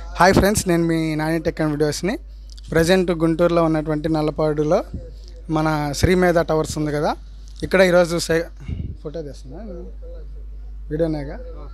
Hi friends, నేను మీ Nani tech and వీడియోస్ని. ప్రజెంట్ గుంటూరులో ఉన్నటువంటి నల్లపాడులో మన శ్రీమేధ టవర్స్ ఉంది కదా, ఇక్కడ ఈరోజు ఫోటో తీస్తున్నా, వీడియోనేగా.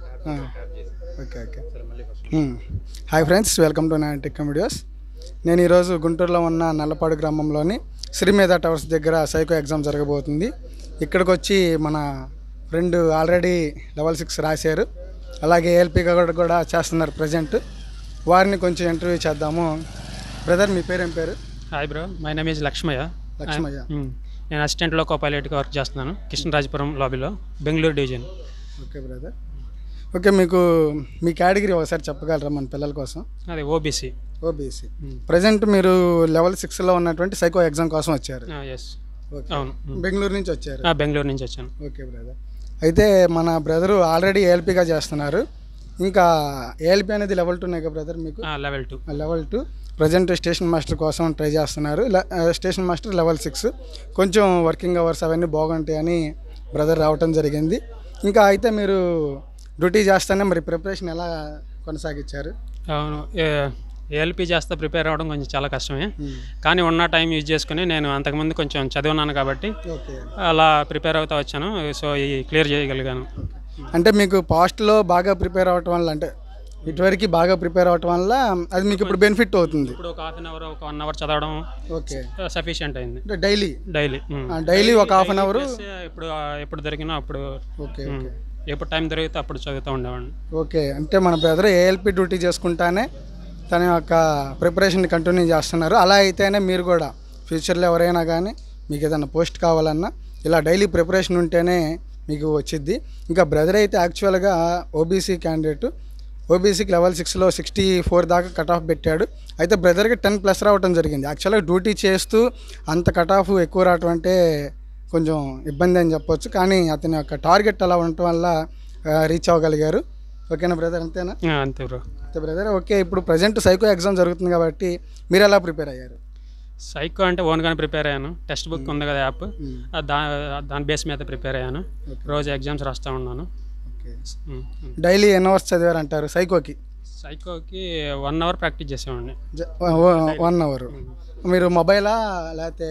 Okay okay. Hi friends, welcome to Nani tech and videos. నేను ఈరోజు గుంటూరులో ఉన్న నల్లపాడు గ్రామంలోని శ్రీమేధ టవర్స్ దగ్గర సైకో ఎగ్జామ్ జరగబోతుంది. ఇక్కడికి వచ్చి మన ఫ్రెండ్ ఆల్రెడీ లెవెల్ 6 రాశారు, అలాగే ALP కూడా చేస్తున్నారు ప్రజెంట్. వారిని కొంచెం ఇంటర్వ్యూ చేద్దాము. బ్రదర్, మీ పేరు ఏం పేరు? Hi bro, my name is Lakshmayya. నేను అసిస్టెంట్లో పైలట్గా వర్క్ చేస్తున్నాను కృష్ణరాజపురం లాబీలో, Bengaluru division. Okay brother. Okay, మీ కేటగిరీ ఒకసారి చెప్పగలరా మన పిల్లల కోసం? అది ఓబీసీ. ప్రజెంట్ మీరు లెవెల్ 6లో ఉన్నటువంటి సైకో ఎగ్జామ్ కోసం వచ్చారు? ఎస్, అవును. బెంగళూరు నుంచి వచ్చారు? బెంగళూరు నుంచి వచ్చాను. Okay brother. అయితే మన బ్రదరు ఆల్రెడీ ALPగా చేస్తున్నారు. ఇంకా ALP అనేది లెవెల్ 2నే కదా బ్రదర్ మీకు? లెవెల్ 2 ప్రజెంట్ స్టేషన్ మాస్టర్ కోసం ట్రై చేస్తున్నారు. Station master level 6. కొంచెం వర్కింగ్ అవర్స్ అవన్నీ బాగుంటాయని బ్రదర్ రావటం జరిగింది. ఇంకా అయితే మీరు డ్యూటీ చేస్తానే మరి ప్రిపరేషన్ ఎలా కొనసాగించారు? అవును, ALP చేస్తే ప్రిపేర్ అవ్వడం కొంచెం చాలా కష్టమే, కానీ ఉన్న టైం యూజ్ చేసుకుని నేను అంతకుముందు కొంచెం చదివినాను కాబట్టి అలా ప్రిపేర్ అవుతా వచ్చాను. సో ఈ క్లియర్ చేయగలిగాను. అంటే మీకు పాస్ట్లో బాగా ప్రిపేర్ అవ్వటం వల్ల, అంటే ఇటువరకు బాగా ప్రిపేర్ అవ్వటం వల్ల అది మీకు ఇప్పుడు బెనిఫిట్ అవుతుంది. ఇప్పుడు ఒక హాఫ్ అన్ అవర్, ఒక 1 అవర్ చదవడం ఓకే సఫిషియంట్ అయింది. డైలీ ఒక హాఫ్ అన్ అవర్ ఎప్పుడు దొరికినా అప్పుడు, ఓకే ఎప్పుడు టైం దొరికితే అప్పుడు చదువుతూ ఉండేవాడిని. ఓకే, అంటే మన బ్రదర్ ALP డ్యూటీ చేసుకుంటానే తన యొక్క ప్రిపరేషన్ కంటిన్యూ చేస్తున్నారు. అలా అయితేనే మీరు కూడా ఫ్యూచర్లో ఎవరైనా కానీ మీకు ఏదైనా పోస్ట్ కావాలన్నా ఇలా డైలీ ప్రిపరేషన్ ఉంటేనే మీకు వచ్చిద్ది. ఇంకా బ్రదర్ అయితే యాక్చువల్గా OBC క్యాండిడేట్. OBCకి లెవెల్ 6లో 64 దాకా కట్ ఆఫ్ పెట్టాడు. అయితే బ్రదర్కి 10+ రావడం జరిగింది. యాక్చువల్గా డ్యూటీ చేస్తూ అంత కట్ ఆఫ్ ఎక్కువ రావటం అంటే కొంచెం ఇబ్బంది అని చెప్పొచ్చు, కానీ అతని యొక్క టార్గెట్ అలా ఉండటం వల్ల రీచ్ అవ్వగలిగారు. ఓకేనా బ్రదర్? అంతేనా? అంతే బ్రో. అంతే బ్రదర్. ఓకే, ఇప్పుడు ప్రజెంట్ సైకో ఎగ్జామ్ జరుగుతుంది కాబట్టి మీరు ఎలా ప్రిపేర్ అయ్యారు? సైకో అంటే ఓన్గానే ప్రిపేర్ అయ్యాను. టెక్స్ట్ బుక్ ఉంది కదా యాప్, దాని బేస్ మీద ప్రిపేర్ అయ్యాను. రోజు ఎగ్జామ్స్ రాస్తూ ఉన్నాను. డైలీ ఎన్ని అవర్స్ చదివారంటారు సైకోకి? 1 అవర్ ప్రాక్టీస్ చేసేవాడిని. 1 అవర్. మీరు మొబైలా లేకపోతే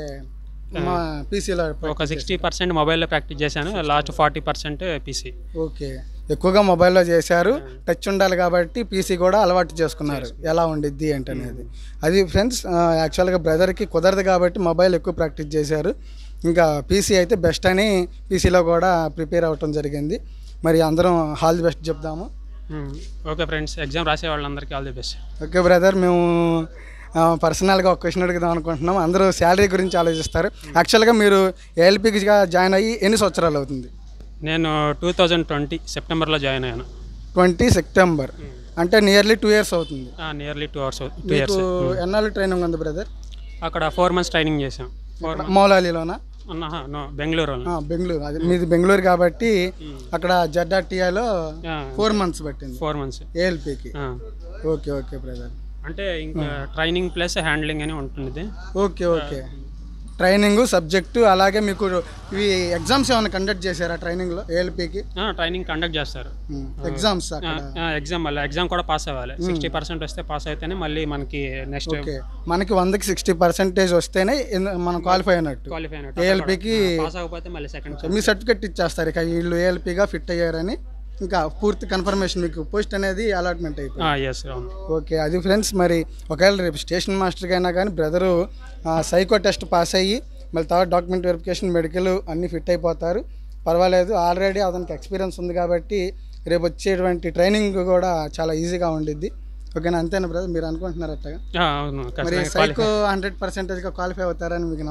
పీసీలో? ఒక 60% మొబైల్లో ప్రాక్టీస్ చేశాను, లాస్ట్ 40% పీసీ. ఓకే, ఎక్కువగా మొబైల్లో చేశారు. టచ్ ఉండాలి కాబట్టి పీసీ కూడా అలవాటు చేసుకున్నారు ఎలా ఉండిద్ది ఏంటనేది. అది ఫ్రెండ్స్, యాక్చువల్గా బ్రదర్కి కుదరదు కాబట్టి మొబైల్ ఎక్కువ ప్రాక్టీస్ చేశారు. ఇంకా పీసీ అయితే బెస్ట్ అని పీసీలో కూడా ప్రిపేర్ అవ్వటం జరిగింది. మరి అందరం ఆల్ ది బెస్ట్ చెప్దాము. ఓకే ఫ్రెండ్స్, ఎగ్జామ్ రాసే వాళ్ళందరికీ all the best. Okay brother, మేము పర్సనల్గా ఒక క్వశ్చన్ అడుగుదాం అనుకుంటున్నాం. అందరూ శాలరీ గురించి ఆలోచిస్తారు. యాక్చువల్గా మీరు ALPకి జాయిన్ అయ్యి ఎన్ని సంవత్సరాలు అవుతుంది? నేను 2020 సెప్టెంబర్లో జాయిన్ అయ్యాను. 20 సెప్టెంబర్ అంటే నియర్లీ 2 years అవుతుంది. Nearly 2 years. ఎన్నాళ్ళు ట్రైనింగ్ ఉంది బ్రదర్? అక్కడ 4 months ట్రైనింగ్ చేసాం. మౌలాలీలోనా? బెంగళూరు. అది మీది బెంగళూరు కాబట్టి అక్కడ ZRTIలో 4 months పట్టింది. 4 months ALPకి. Okay okay brother. అంటే ఇంకా ట్రైనింగ్ ప్లస్ హ్యాండ్లింగ్ అని ఉంటుంది. ఓకే. ట్రైనింగ్ సబ్జెక్టు, అలాగే మీకు ఇవి ఎగ్జామ్స్ ఏమైనా కండక్ట్ చేశారా ట్రైనింగ్లో? ALPకి ట్రైనింగ్ కండక్ట్ చేస్తారు. ఎగ్జామ్స్ ఎగ్జామ్ కూడా పాస్ అవ్వాలి. 60% వస్తే పాస్ అయితేనే మళ్ళీ మనకి నెక్స్ట్. ఓకే, మనకి 100కి 60% వస్తేనే మనం క్వాలిఫై అయినట్టు. ALPకి పాస్ అవ్వకపోతే మళ్ళీ సెకండ్ మీ సర్టిఫికెట్ ఇచ్చేస్తారు. ఇక వీళ్ళు ALPగా ఫిట్ అయ్యారని ఇంకా పూర్తి కన్ఫర్మేషన్, మీకు పోస్ట్ అనేది అలాట్మెంట్ అయిపోయింది. ఓకే, అది ఫ్రెండ్స్. మరి ఒకవేళ రేపు స్టేషన్ మాస్టర్కి అయినా కానీ బ్రదరు సైకో టెస్ట్ పాస్ అయ్యి మళ్ళీ తర్వాత డాక్యుమెంట్ వెరిఫికేషన్, మెడికల్ అన్నీ ఫిట్ అయిపోతారు. పర్వాలేదు, ఆల్రెడీ అతనికి ఎక్స్పీరియన్స్ ఉంది కాబట్టి రేపు వచ్చేటువంటి ట్రైనింగ్ కూడా చాలా ఈజీగా ఉండిద్ది. ఓకేనా? అంతేనా బ్రదర్, మీరు అనుకుంటున్నారు అట్టగా? మరి సైకో 100%గా క్వాలిఫై అవుతారని మీకు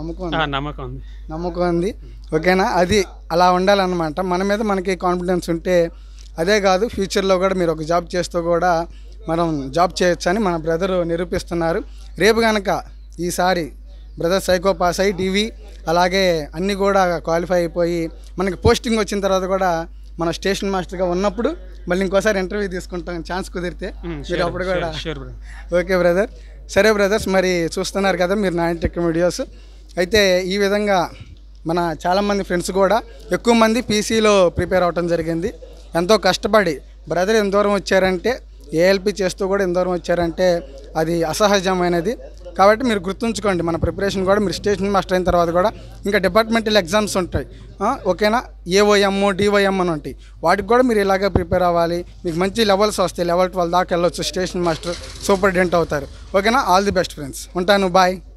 నమ్మకం ఉంది. ఓకేనా? అది అలా ఉండాలన్నమాట. మన మీద మనకి కాన్ఫిడెన్స్ ఉంటే అదే కాదు, ఫ్యూచర్లో కూడా మీరు ఒక జాబ్ చేస్తూ కూడా మనం జాబ్ చేయొచ్చు అని మన బ్రదరు నిరూపిస్తున్నారు. రేపు కనుక ఈసారి బ్రదర్ సైకో పాస్ అయ్యి DV అలాగే అన్నీ కూడా క్వాలిఫై అయిపోయి మనకి పోస్టింగ్ వచ్చిన తర్వాత కూడా మన స్టేషన్ మాస్టర్గా ఉన్నప్పుడు మళ్ళీ ఇంకోసారి ఇంటర్వ్యూ తీసుకుంటాం ఛాన్స్ కుదిరితే, మీరు అప్పుడు కూడా. Okay brother. సరే బ్రదర్స్, మరి చూస్తున్నారు కదా మీరు నాని టెక్ వీడియోస్. అయితే ఈ విధంగా మన చాలామంది ఫ్రెండ్స్ కూడా ఎక్కువ మంది పీసీలో ప్రిపేర్ అవ్వటం జరిగింది. ఎంతో కష్టపడి బ్రదర్ ఎంత దూరం వచ్చారంటే ఏఎల్పి చేస్తూ కూడా ఇంతవరం వచ్చారంటే అది అసహజమైనది. కాబట్టి మీరు గుర్తుంచుకోండి, మన ప్రిపరేషన్ కూడా మీరు స్టేషన్ మాస్టర్ అయిన తర్వాత కూడా ఇంకా డిపార్ట్మెంటల్ ఎగ్జామ్స్ ఉంటాయి, ఓకేనా. ఏఓఎం డిఓఎం అని ఉంటాయి, వాటికి కూడా మీరు ఇలాగే ప్రిపేర్ అవ్వాలి. మీకు మంచి లెవెల్స్ వస్తాయి, లెవెల్ 12 దాకా వెళ్ళొచ్చు, స్టేషన్ మాస్టర్ సూపరింటెండెంట్ అవుతారు, ఓకేనా. ఆల్ ది బెస్ట్ ఫ్రెండ్స్, ఉంటాను, బాయ్.